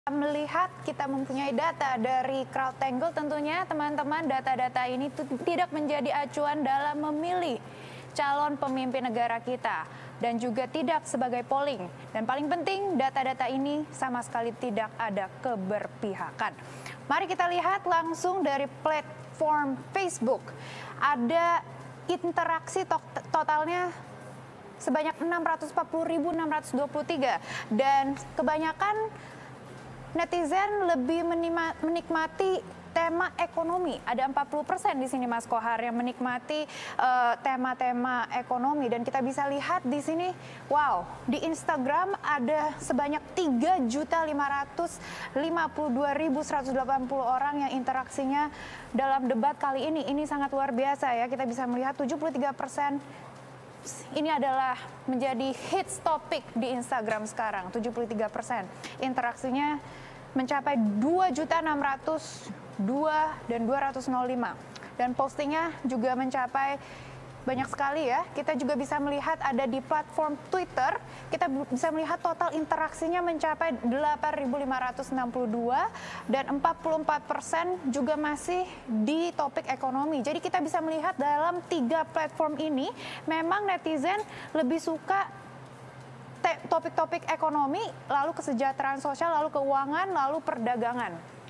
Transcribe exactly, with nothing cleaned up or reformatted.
Melihat kita mempunyai data dari CrowdTangle, tentunya teman-teman data-data ini tidak menjadi acuan dalam memilih calon pemimpin negara kita dan juga tidak sebagai polling. Dan paling penting, data-data ini sama sekali tidak ada keberpihakan. Mari kita lihat langsung dari platform Facebook. Ada interaksi to totalnya sebanyak enam ratus empat puluh ribu enam ratus dua puluh tiga dan kebanyakan netizen lebih menikmati tema ekonomi. Ada empat puluh persen di sini Mas Kohar yang menikmati tema-tema uh, ekonomi, dan kita bisa lihat di sini, wow, di Instagram ada sebanyak tiga juta lima ratus lima puluh dua ribu seratus delapan puluh orang yang interaksinya dalam debat kali ini. Ini sangat luar biasa ya. Kita bisa melihat tujuh puluh tiga persen ini adalah menjadi hits topik di Instagram sekarang. Tujuh puluh tiga persen interaksinya mencapai dua juta enam ratus dua dan dua ratus lima, dan postingnya juga mencapai banyak sekali ya. Kita juga bisa melihat ada di platform Twitter, kita bisa melihat total interaksinya mencapai delapan ribu lima ratus enam puluh dua dan empat puluh empat persen juga masih di topik ekonomi. Jadi kita bisa melihat dalam tiga platform ini memang netizen lebih suka topik-topik ekonomi, lalu kesejahteraan sosial, lalu keuangan, lalu perdagangan.